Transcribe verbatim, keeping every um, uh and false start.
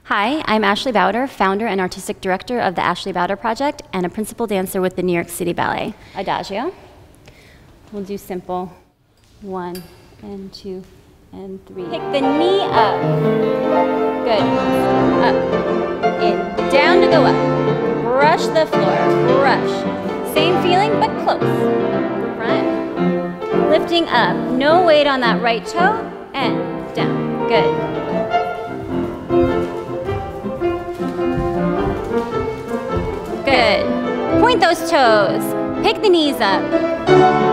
Hi, I'm Ashley Bouder, founder and artistic director of the Ashley Bouder Project and a principal dancer with the New York City Ballet. Adagio. We'll do simple. One and two and three. Pick the knee up. Good. Up. In. Down to go up. Brush the floor. Brush. Same feeling, but close. Front. Lifting up. No weight on that right toe. And down. Good. Good. Point those toes. Pick the knees up.